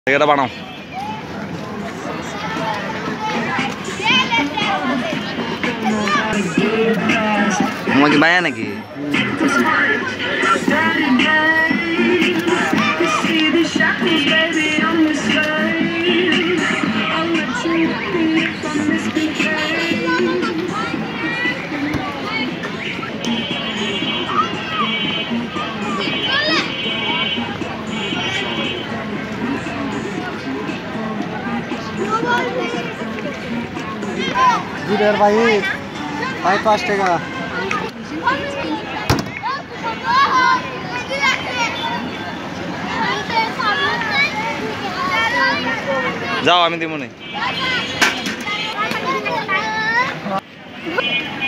এটা বানাও তোমাকে মায়া নাকি জিরের ভাই ভাই 5 টাকা যাও আমি দিব না